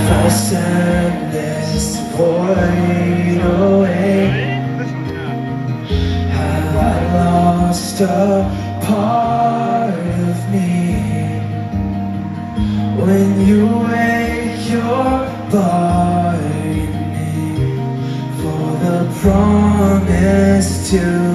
I send this void away? Have I lost a part of me? When you wake your body for the promise to